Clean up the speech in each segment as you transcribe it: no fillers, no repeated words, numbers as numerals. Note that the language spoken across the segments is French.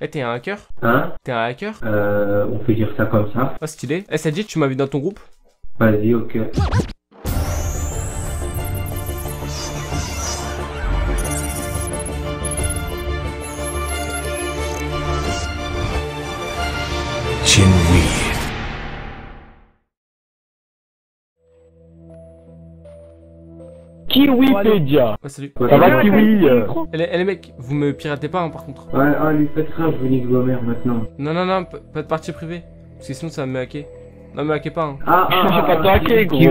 Eh, t'es un hacker? Hein? T'es un hacker? On peut dire ça comme ça. Ah, stylé. Eh, ça te dit, tu m'invites dans ton groupe? Vas-y, ok. Chinwi. Kiwipédia. Ouais, salut. Ça va Kiwi Eh, les mecs, vous me piratez pas, hein, par contre. Ouais, allez, faites ça, je vous nique vos mères maintenant. Non, non, non, pas de partie privée. Parce que sinon, ça va me hacker. Non, me hackez pas, hein. J'ai pas te hacker, gros.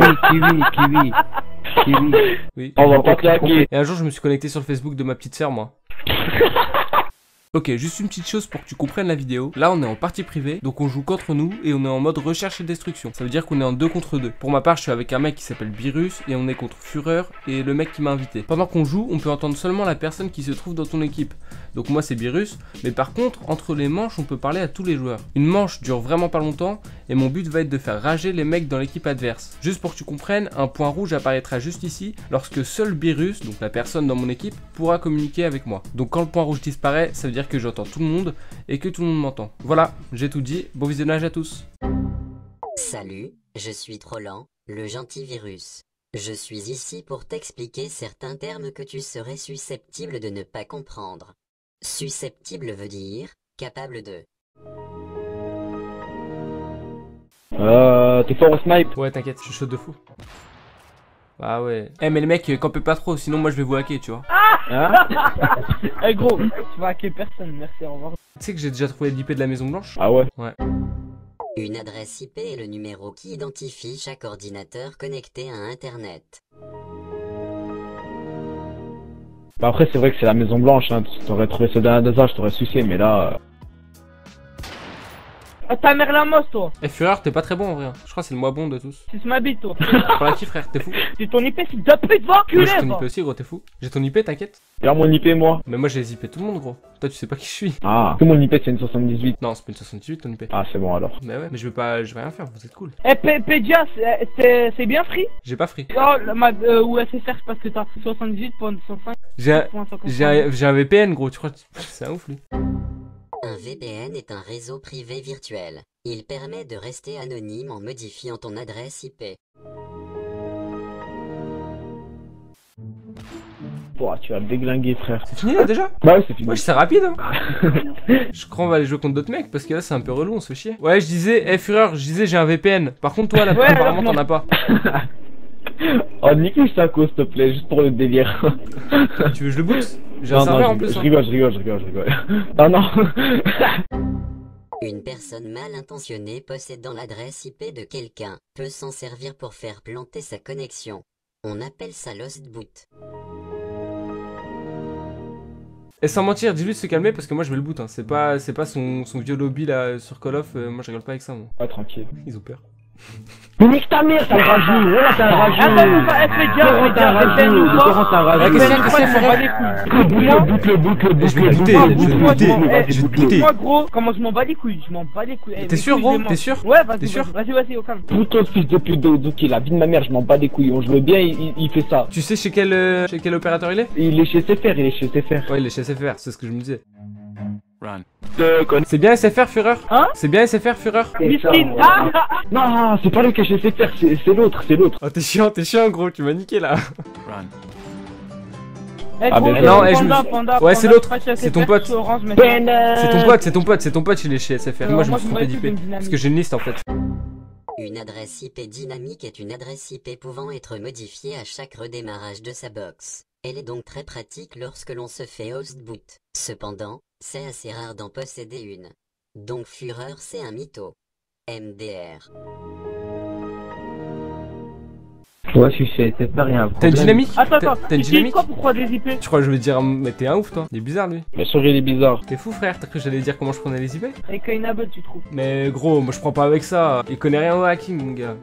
Kiwi. Oui. On va pas te hacker. Et un jour, je me suis connecté sur le Facebook de ma petite sœur, moi. Ok, juste une petite chose pour que tu comprennes la vidéo. Là, on est en partie privée, donc on joue contre nous et on est en mode recherche et destruction. Ça veut dire qu'on est en 2 contre 2. Pour ma part, je suis avec un mec qui s'appelle Virus et on est contre Fureur et le mec qui m'a invité. Pendant qu'on joue, on peut entendre seulement la personne qui se trouve dans ton équipe. Donc moi, c'est Virus, mais par contre, entre les manches, on peut parler à tous les joueurs. Une manche dure vraiment pas longtemps et mon but va être de faire rager les mecs dans l'équipe adverse. Juste pour que tu comprennes, un point rouge apparaîtra juste ici lorsque seul Virus, donc la personne dans mon équipe, pourra communiquer avec moi. Donc quand le point rouge disparaît, ça veut dire que j'entends tout le monde et que tout le monde m'entend. Voilà, j'ai tout dit, bon visionnage à tous. Salut, je suis Trollan, le gentil virus. Je suis ici pour t'expliquer certains termes que tu serais susceptible de ne pas comprendre. Susceptible veut dire capable de. T'es fort au snipe. Ouais, t'inquiète, je suis chaud de fou. Ah ouais. Eh mais les mecs, campez pas trop, sinon moi je vais vous hacker, tu vois. Hein? Eh gros, tu vas hacker personne, merci, au revoir. Tu sais que j'ai déjà trouvé l'IP de la Maison Blanche? Ah ouais. Ouais. Une adresse IP est le numéro qui identifie chaque ordinateur connecté à Internet. Bah après c'est vrai que c'est la Maison Blanche, hein. T'aurais trouvé ça dans un je t'aurais sucé, mais là... Ah, ta mère la mosse, toi. Eh Fureur, t'es pas très bon en vrai. Hein. Je crois que c'est le moins bon de tous. Tu ma bite, toi. Prends la qui frère, t'es fou? C'est ton IP, c'est de pute, va, Moi culé, j'ai ton va. IP aussi gros, t'es fou? J'ai ton IP, t'inquiète. Regarde mon IP moi. Mais moi j'ai les IP tout le monde gros. Toi tu sais pas qui je suis. Ah. Tout mon IP c'est une 78. Non, c'est pas une 68 ton IP. Ah c'est bon alors. Mais ouais, mais je vais rien faire, vous êtes cool. Eh, Pédia, c'est bien free? J'ai pas free. Oh, ou SFR, parce que t'as 78.105. J'ai un VPN gros, tu crois? C'est un ouf lui. Un VPN est un réseau privé virtuel. Il permet de rester anonyme en modifiant ton adresse IP. Ouah, tu vas me déglinguer frère. C'est fini là déjà? Bah ouais c'est fini. Ouais, c'est rapide hein. Je crois qu'on va aller jouer contre d'autres mecs parce que là c'est un peu relou, on se fait chier. Ouais, je disais, Fureur, je disais j'ai un VPN. Par contre toi là, Ouais, apparemment alors, t'en as pas. Oh nique-lui ça s'il te plaît, juste pour le délire. Tu veux que je le boot? J'ai un Non, serveur non, en plus. je Hein. rigole. Non, non. Une personne mal intentionnée possédant l'adresse IP de quelqu'un peut s'en servir pour faire planter sa connexion. On appelle ça lost boot. Et sans mentir, dis-lui de se calmer parce que moi je vais le boot. Hein. C'est pas son vieux lobby là sur Call of. Moi je rigole pas avec ça moi. Ah tranquille. Ils ont peur. Mais nique ta mère, t'as un rageux. Voilà t'as un rageux. Attends, pas Pédia, T'as un rageux. T'as un rageux. Moi gros, comment je m'en bats les couilles, je m'en bats les couilles. T'es sûr gros? T'es sûr? Ouais, vas-y, T'es sûr? vas-y, au calme. Putain de fils de pute d'Oki, la vie de ma mère, je m'en bats les couilles. On joue bien, il fait ça. Tu sais chez quel opérateur il est? Il est chez SFR, Ouais, il est chez SFR, c'est ce que je me disais. Run. C'est bien SFR Fureur? Hein? C'est bien SFR Fureur? Miskin. Ah. Non, c'est pas le qui est chez SFR, c'est l'autre. Oh t'es chiant gros, tu m'as niqué là. Run. Eh, Ah, gros, mais non, Panda, Ouais, c'est Panda, l'autre. pas chez C'est ton SFR, pote. c'est Orange, mais C'est ton pote, il est chez SFR. Moi je me suis trompé d'IP. Parce que j'ai une liste en fait. Une adresse IP dynamique est une adresse IP pouvant être modifiée à chaque redémarrage de sa box. Elle est donc très pratique lorsque l'on se fait host boot. Cependant, c'est assez rare d'en posséder une. Donc Fureur c'est un mytho. MDR. Ouais, je suis chez SFR, y'a un T'as une problème. dynamique? Attends, T'as une tu dis dynamique? quoi, pourquoi des IP? Tu crois que je vais te dire, mais t'es un ouf toi? Il est bizarre lui. Bien sûr, il est bizarre. T'es fou frère, t'as cru que j'allais dire comment je prenais les IP? Avec Kainable, tu trouves? Mais gros, moi je prends pas avec ça. Il connaît rien au hacking mon gars.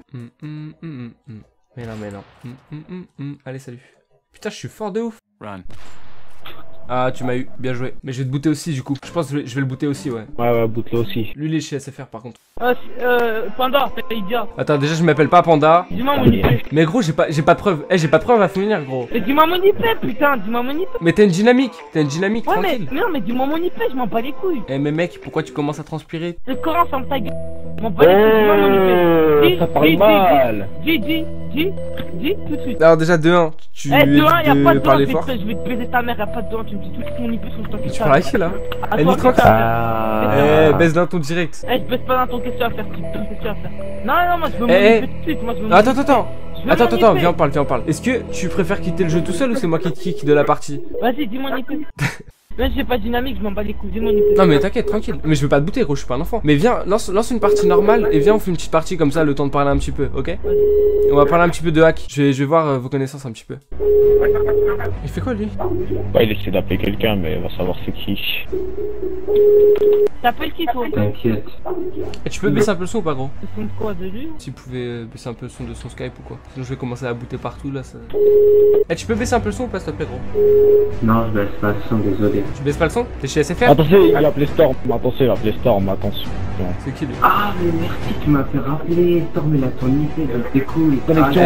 Mais non. Allez salut. Putain, je suis fort de ouf. Run. Ah, tu m'as eu, bien joué. Mais je vais te booter aussi du coup. Je pense que je vais le booter aussi, ouais. Ouais, boot-le aussi. Lui, il est chez SFR par contre. Panda, t'es idiot. Attends, déjà, je m'appelle pas Panda. Dis-moi mon IP. Mais gros, j'ai pas de preuve. Eh, j'ai pas de preuve à fournir, gros. Mais dis-moi mon IP, putain, dis-moi mon IP. Mais t'as une dynamique, tranquille. Mais non, mais dis-moi mon IP, je m'en bats les couilles. Eh, mais mec, pourquoi tu commences à transpirer? Le Coran ferme ta gueule. Je m'en bats les couilles, dis-moi mon IP. Ça parle mal. Dis, tout de suite. Alors, déjà, de 1, tu Eh, de 1, y'a pas de 2, parler fort. je vais te baiser ta mère, y'a pas de 2, tu me dis tout de suite mon IP, faut que je t'en Tu parles à qui là? Eh, nique tranquille. Eh, baisse dans ton direct. Eh, je baisse pas dans ton question à faire, qu'est-ce à faire? Non, moi je veux mon Eh, IP tout de suite, moi je veux mon Attends, viens, on parle. Est-ce que tu préfères quitter le jeu tout seul ou c'est moi qui te kick de la partie? Vas-y, dis mon IP. Là, j'ai pas de dynamique, je m'en bats les couilles, dis mon IP. Non, mais t'inquiète, tranquille. Mais je veux pas te bouter, gros, je suis pas un enfant. Mais viens, lance une partie normale et viens, on fait une petite partie comme ça, le temps de parler un petit peu, ok? On va parler un petit peu de hack. Je vais voir vos connaissances un petit peu. Il fait quoi lui? Ouais, il essaie d'appeler quelqu'un, mais on va savoir c'est qui. T'appelles qui toi? T'inquiète. Et tu peux baisser un peu le son ou pas, gros? Le son de quoi, de lui? Si vous pouvez baisser un peu le son de son Skype ou quoi. Sinon je vais commencer à booter partout là. Ça... Eh, tu peux baisser un peu le son ou pas, s'il te plaît, gros? Non, je baisse pas le son, désolé. Tu baisses pas le son? T'es chez SFR? Attention, il a appelé Storm. Attention. C'est qui lui? Ah, mais merci, tu m'as fait rappeler. Storm, il a ton IP, donc c'est cool. Connexion.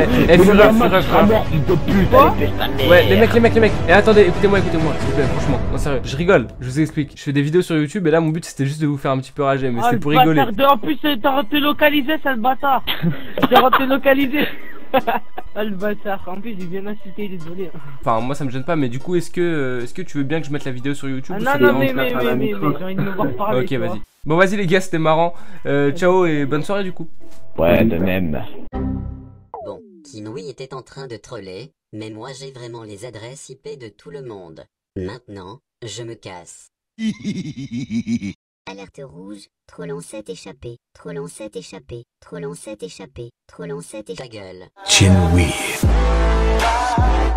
Ouais, les mecs. Eh, attendez, écoutez-moi, s'il vous plaît, franchement. Non, sérieux, je rigole, je vous explique. Je fais des vidéos sur YouTube et là, mon but c'était juste de vous faire un petit peu rager, mais c'était pour rigoler. En plus, t'as rentré localisé, sale bâtard. T'as rentré localisé. Ah, le bâtard. En plus, j'ai bien insisté, désolé. Enfin, moi ça me gêne pas, mais du coup, est-ce que tu veux bien que je mette la vidéo sur YouTube? Ah, non, mais j'ai envie de me voir parler. Ok, vas-y. Bon, vas-y, les gars, c'était marrant. Ciao et bonne soirée, du coup. Ouais, de même. Bon, Kinoui était en train de troller, mais moi j'ai vraiment les adresses IP de tout le monde. Maintenant, je me casse. Alerte rouge, Troll7 échappé, Troll7 échappé, Troll7 échappé, Troll7 échappé. Ta gueule. Chinwy.